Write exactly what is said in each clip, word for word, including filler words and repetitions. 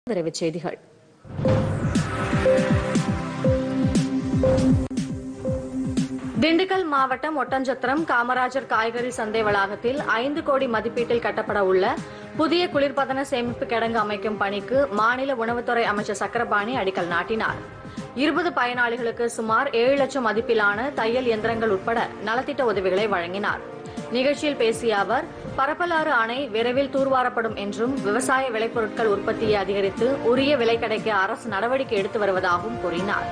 விரைவுச் செய்திகள். திண்டுக்கல் மாவட்டம் ஒட்டஞ்சத்திரம் காமராஜர் காய்கறி சந்தை வளாகத்தில் ஐந்து கோடி மதிப்பீட்டில் கட்டப்பட உள்ள புதிய குளிர்பதன சேமிப்பு கிடங்கு அமைக்கும் பணிக்கு மாநில உணவுத்துறை அமைச்சர் சக்கரபாணி அடிக்கல் நாட்டினார். இருபது பயனாளிகளுக்கு சுமார் ஏழு லட்சம் மதிப்பிலான தையல் இயந்திரங்கள் உட்பட நலத்திட்ட உதவிகளை வழங்கினார். நிகழ்ச்சியில் பேசிய அவர், பரப்பலாறு அணை விரைவில் தூர்வாரப்படும் என்றும் விவசாய விளைபொருட்கள் உற்பத்தியை அதிகரித்து உரிய விலை கிடைக்க அரசு நடவடிக்கை எடுத்து வருவதாகவும் கூறினார்.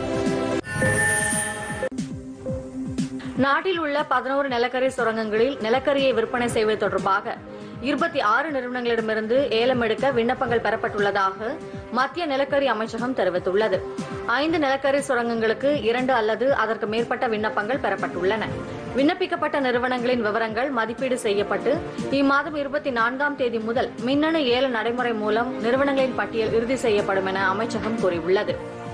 நாட்டில் உள்ள பதினோரு நிலக்கரி சுரங்கங்களில் நிலக்கரியை விற்பனை செய்வது தொடர்பாக இருபத்தி ஆறு நிறுவனங்களிடமிருந்து ஏலம் எடுக்க விண்ணப்பங்கள் பெறப்பட்டுள்ளதாக மத்திய நிலக்கரி அமைச்சகம் தெரிவித்துள்ளது. ஐந்து நிலக்கரி சுரங்கங்களுக்கு இரண்டு அல்லது அதற்கு மேற்பட்ட விண்ணப்பங்கள் பெறப்பட்டுள்ளன. விண்ணப்பிக்கப்பட்ட நிறுவனங்களின் விவரங்கள் மதிப்பீடு செய்யப்பட்டு இம்மாதம் இருபத்தி நான்காம் தேதி முதல் மின்னணு ஏல நடைமுறை மூலம் நிறுவனங்களின் பட்டியல் இறுதி செய்யப்படும் என அமைச்சகம் கூறியுள்ளது.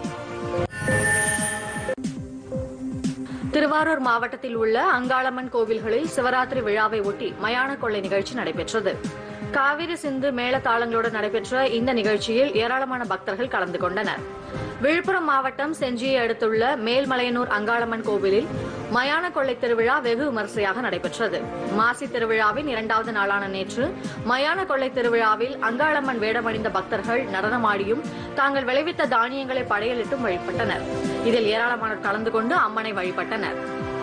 திருவாரூர் மாவட்டத்தில் உள்ள அங்காளம்மன் கோவில்களில் சிவராத்திரி விழாவை ஒட்டி மயான கொள்ளை நிகழ்ச்சி நடைபெற்றது. காவிரி சிந்து மேளதாளங்களுடன் நடைபெற்ற இந்த நிகழ்ச்சியில் ஏராளமான பக்தர்கள் கலந்து கொண்டனர். விழுப்புரம் மாவட்டம் செஞ்சியை அடுத்துள்ள மேல்மலையனூர் அங்காளம்மன் கோவிலில் மயான கொள்ளை திருவிழா வெகு விமரிசையாக நடைபெற்றது. மாசி திருவிழாவின் இரண்டாவது நாளான நேற்று மயான கொள்ளை திருவிழாவில் அங்காளம்மன் வேடமணிந்த பக்தர்கள் நடனமாடியும் தாங்கள் விளைவித்த தானியங்களை படையலிட்டும் வழிபட்டனர். இதில் ஏராளமானோர் கலந்து கொண்டு அம்மனை வழிபட்டனர்.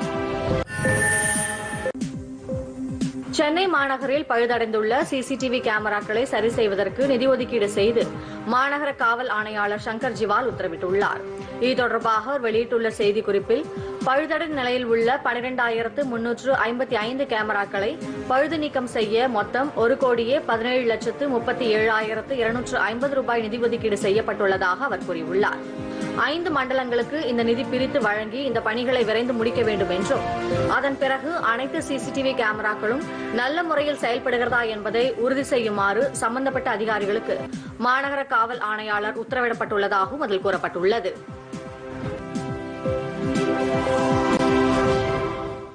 சென்னை மாநகரில் பழுதடைந்துள்ள சிசிடிவி கேமராக்களை சரி செய்வதற்கு நிதி ஒதுக்கீடு செய்து மாநகர காவல் ஆணையாளர் சங்கர் ஜிவால் உத்தரவிட்டுள்ளார். இது தொடர்பாக அவர் வெளியிட்டுள்ள செய்திக்குறிப்பில், பழுதடைந்த நிலையில் உள்ள பனிரெண்டாயிரத்து முன்னூற்று ஐம்பத்தி ஐந்து கேமராக்களை பழுது நீக்கம் செய்ய மொத்தம் ஒரு கோடியே பதினேழு லட்சத்து முப்பத்தி ஏழாயிரத்து இருநூற்று ஐம்பது ரூபாய் நிதி ஒதுக்கீடு செய்யப்பட்டுள்ளதாக அவர் கூறியுள்ளார். ஐந்து மண்டலங்களுக்கு இந்த நிதி பிரித்து வழங்கி இந்த பணிகளை விரைந்து முடிக்க வேண்டும் என்றும், அதன் பிறகு அனைத்து சிசிடிவி கேமராக்களும் நல்ல முறையில் செயல்படுகிறதா என்பதை உறுதி செய்யுமாறு சம்பந்தப்பட்ட அதிகாரிகளுக்கு மாநகர காவல் ஆணையாளர் உத்தரவிடப்பட்டுள்ளதாகவும் அதில் கூறப்பட்டுள்ளது.